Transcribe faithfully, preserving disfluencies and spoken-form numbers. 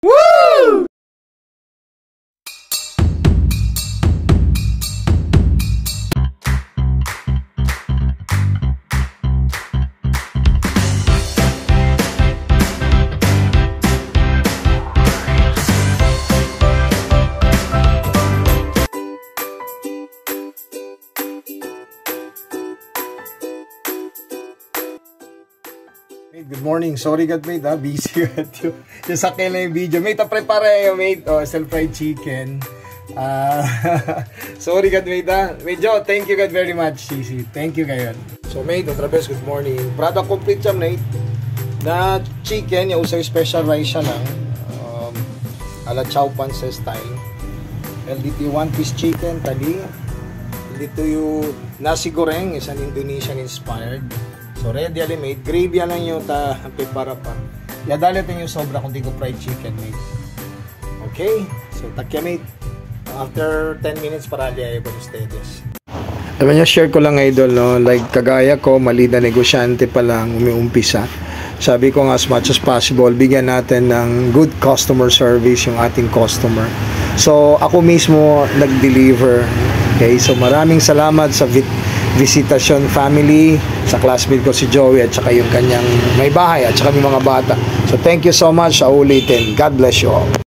Woo! Good morning. Sorry God mate ha, busy at yung, yung sakyan na yung video. Mate, prepare yung mate. Oh, stir fried chicken. Uh, sorry God mate ha. Medyo, thank you God very much, Sisi. Thank you kayo. So mate, otra vez, good morning. Product complete siya mate. Na chicken, yung usay special rice siya lang. Um, ala chow panse style. L D T one piece chicken, tali. L D T yung nasi goreng, is an Indonesian inspired. So ready ali mate, gravy lang yung ta prepara pa. Yadalit yung sobra kung di ko fried chicken mate. Okay, so takya mate. After ten minutes para ali ay con ustedes. Alam niyo, share ko lang idol no, like kagaya ko, mali na negosyante pa lang umiumpisa. Sabi ko nga as much as possible, bigyan natin ng good customer service yung ating customer. So ako mismo nag-deliver. Okay, so maraming salamat sa vit visitation family, sa classmate ko si Joey at saka yung kanyang may bahay at saka yung mga bata. So thank you so much sa ulitin. God bless you all.